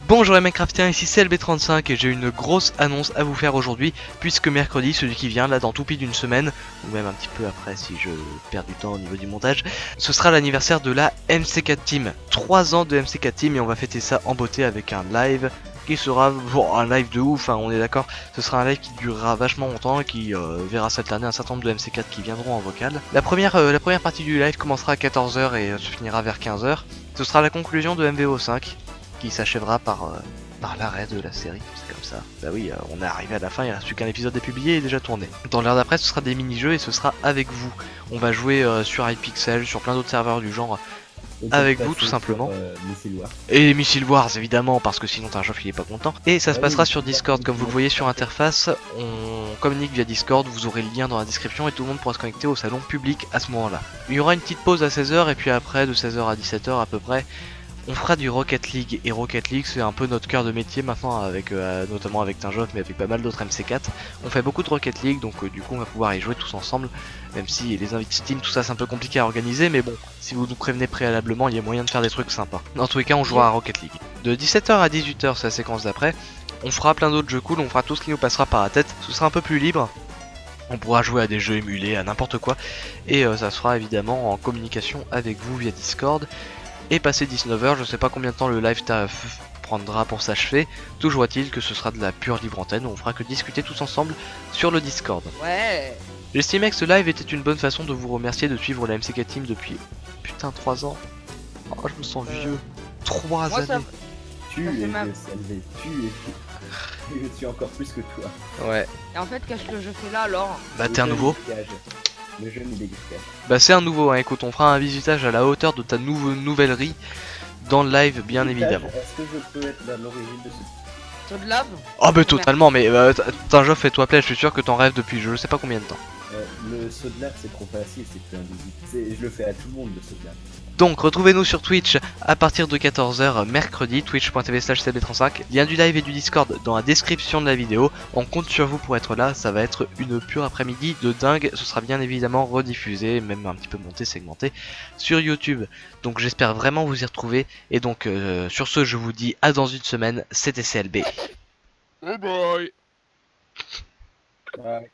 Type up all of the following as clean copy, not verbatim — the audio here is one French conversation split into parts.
Bonjour les Minecraftiens, ici c'est LB35 et j'ai une grosse annonce à vous faire aujourd'hui, puisque mercredi, celui qui vient, là dans tout pile d'une semaine, ou même un petit peu après si je perds du temps au niveau du montage, ce sera l'anniversaire de la MC4 Team. 3 ans de MC4 Team et on va fêter ça en beauté avec un live qui sera un live de ouf, hein, on est d'accord. Ce sera un live qui durera vachement longtemps et qui verra s'alterner un certain nombre de MC4 qui viendront en vocal. La première partie du live commencera à 14 h et se finira vers 15 h. Ce sera la conclusion de MVO5 qui s'achèvera par l'arrêt de la série, c'est comme ça. Bah oui, on est arrivé à la fin, il reste plus qu'un épisode à publier et déjà tourné. Dans l'heure d'après, ce sera des mini-jeux et ce sera avec vous. On va jouer sur Hypixel, sur plein d'autres serveurs du genre, avec vous tout simplement. Et les Missile Wars évidemment, parce que sinon Tinjoff il est pas content. Et ça se passera sur Discord, comme vous le voyez sur interface, on communique via Discord, vous aurez le lien dans la description et tout le monde pourra se connecter au salon public à ce moment-là. Il y aura une petite pause à 16 h et puis après de 16 h à 17 h à peu près, on fera du Rocket League, et Rocket League c'est un peu notre cœur de métier maintenant, avec notamment avec Tinjoff mais avec pas mal d'autres MC4. On fait beaucoup de Rocket League, donc du coup on va pouvoir y jouer tous ensemble, même si les invités Steam tout ça c'est un peu compliqué à organiser, mais bon, si vous nous prévenez préalablement il y a moyen de faire des trucs sympas. Dans tous les cas on jouera à Rocket League. De 17 h à 18 h c'est la séquence d'après, on fera plein d'autres jeux cool, on fera tout ce qui nous passera par la tête, ce sera un peu plus libre. On pourra jouer à des jeux émulés, à n'importe quoi, et ça sera évidemment en communication avec vous via Discord. Et passé 19 h, je sais pas combien de temps le live prendra pour s'achever, toujours est-il que ce sera de la pure libre antenne, où on fera que discuter tous ensemble sur le Discord. Ouais. J'estimais que ce live était une bonne façon de vous remercier de suivre la MCK Team depuis, putain, 3 ans. Oh, je me sens vieux. 3 années. Tu es salvé, je suis encore plus que toi. Ouais. Et en fait, qu'est-ce que je fais là alors? Bah t'es un nouveau. Le jeune il est discret. Bah c'est un nouveau, hein. Écoute, on fera un visitage à la hauteur de ta nouvellerie dans le live bien évidemment. Est-ce que je peux être à l'origine de ce... Saut de lave? Oh bah totalement, mais Tinjoff fais-toi plaisir, je suis sûr que t'en rêves depuis je sais pas combien de temps. Le saut de lave c'est trop facile, c'est plus invisible. Je le fais à tout le monde le saut de lave. Donc retrouvez-nous sur Twitch à partir de 14 h mercredi, twitch.tv/cb35, lien du live et du Discord dans la description de la vidéo. On compte sur vous pour être là, ça va être une pure après-midi de dingue, ce sera bien évidemment rediffusé, même un petit peu monté, segmenté sur YouTube. Donc j'espère vraiment vous y retrouver, et donc sur ce je vous dis à dans une semaine, c'était CLB. Oh boy. Ouais.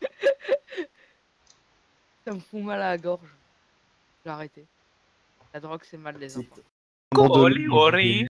Ça me fout mal à la gorge. Je vais arrêter. La drogue c'est mal les enfants. Coli,